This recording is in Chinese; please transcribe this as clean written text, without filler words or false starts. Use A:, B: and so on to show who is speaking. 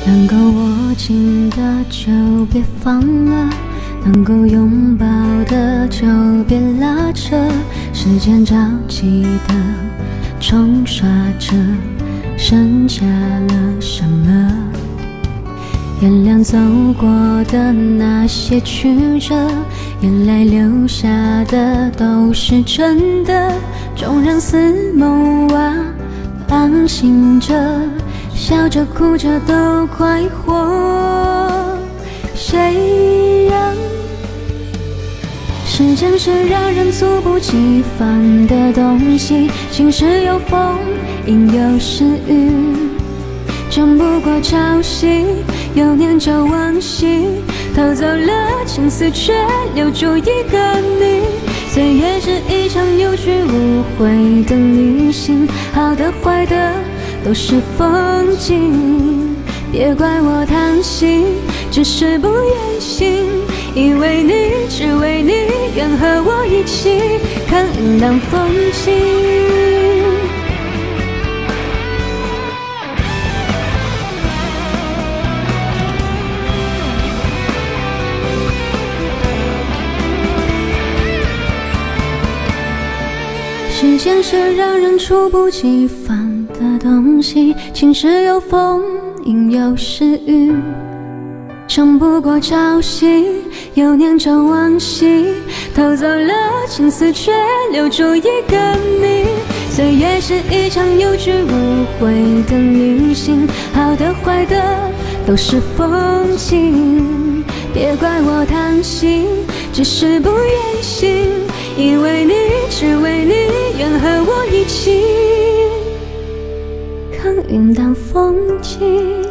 A: 能够握紧的就别放了，能够拥抱的就别拉扯。时间着急的冲刷着，剩下了什么？原谅走过的那些曲折，眼泪流下的都是真的。纵让似梦啊，放心着，笑着哭着都快活。谁让时间是让人猝不及防的东西，晴时有风，阴有时雨，争不过朝夕，又念着往昔，偷走了青丝，却留住一个你。岁月是一场有去无回的旅行，好的坏的都是风景。别怪我贪心，只是不愿醒，因为你，只为你，愿和我一起看云淡风轻。时间是让人猝不及防的东西，晴时有风，阴有时雨，争不过朝夕，又念着往昔，偷走了青丝，却留住一个你。岁月是一场有去无回的旅行，好的坏的都是风景。别怪我贪心，只是不愿醒，因为你，只为你，愿和我一起看云淡风轻。